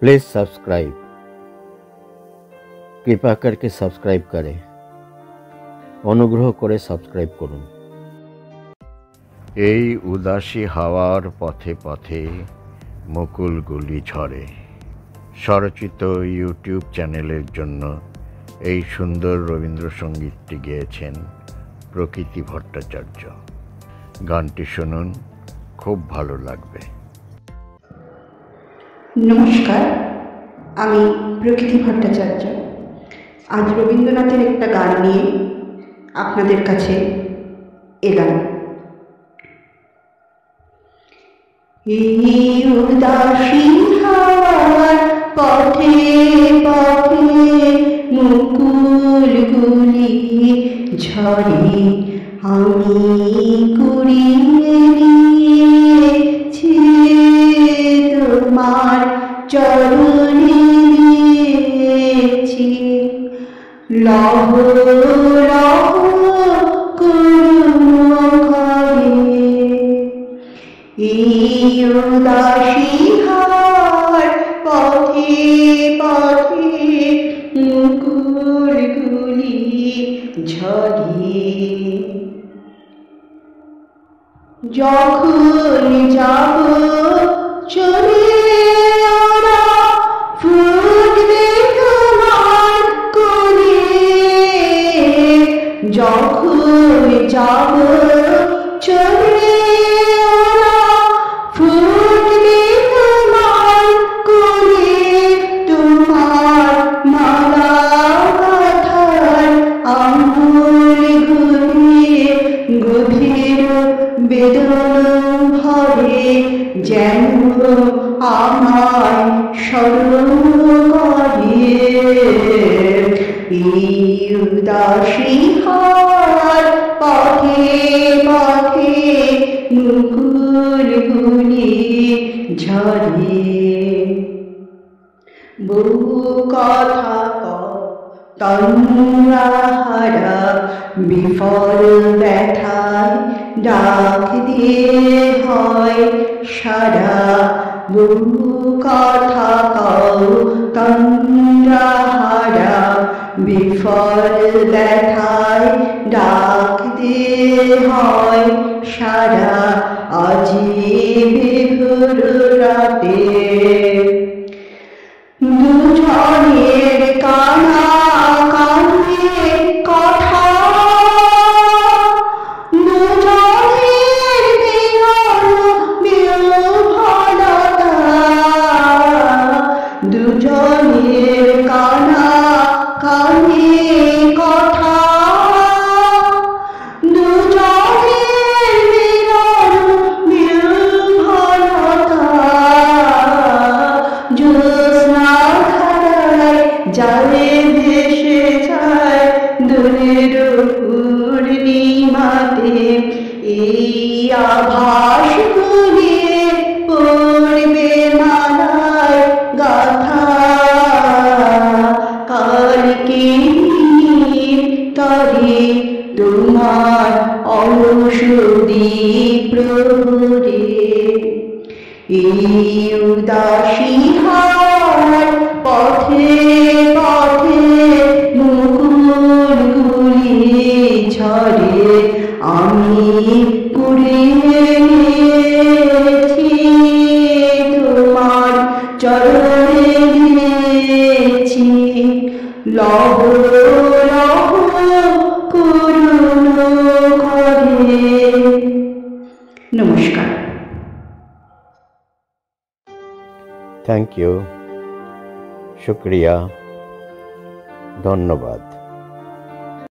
Please subscribe, कृपा करके subscribe करें, अनुग्रह करे सब्सक्राइब करुन। এই উদাসী হাওয়ার পথে পথে মুকুলগুলি ঝরে স্বরচিত ইউটিউব চ্যানেলের জন্য এই সুন্দর রবীন্দ্রসঙ্গীতটি গেয়েছেন প্রকৃতি ভট্টাচার্য। গানটি শুনুন, খুব ভালো লাগবে। নমস্কার, আমি প্রকৃতি ভট্টাচার্য। আজ রবীন্দ্রনাথের একটা গান নিয়ে আপনাদের কাছে এলাম। এই উদাসী হাওয়ার পথে পথে মুকুলগুলি ঝরে, আমি কুড়িয়ে নিয়েছি তোমার চরণে দিয়েছি লহ লহ করুণ ঘরে। এই উদাসী হাওয়ার পথে পথে মুকুলগুলি ঝরে, যখন যাব চলে ওরা ফুটবে তোমার কোলে, যখন যাব চলে ওরা ফুটবে তোমার কোলে, তোমার মালা গাঁথার আঙুল ঘুরিয়ে গভীর বেদনা ভরে যেন আমায় স্মরণ করে। এই উদাসী হাওয়ার পথে পথে মুকুলগুলি ঝরে। বহু কথা তন্দ্রাহারা বিফল ব্যথায় ডাক দিয়ে হয় সারা। বহু কথা কও তন্দ্রাহারা বিফল ব্যথায় ডাক দিয়ে হয় সারা। আজি বিভোর রাতে দুজনের কানা কানে কথা, দুজনের মিলন বিহ্বলতা, দুজনের কানা কানে কথা, দুজনের মিলন বিহ্বলতা। জালে ভেসে যায় দোলের পূর্ণিমাতে, এই আভাস গুলিয়ে পড়বে মালায় গাথা। কালকে তরে তোমার অলসদি প্রহরে। এই উদাসী হাওয়ার পথে পথে মুকুলগুলি ঝরে, আমি কুড়িয়ে নিয়েছি তোমার চরণে দিয়েছি লহ লহ করুণ ঘরে। নমস্কার। थैंक यू, शुक्रिया, धन्यवाद।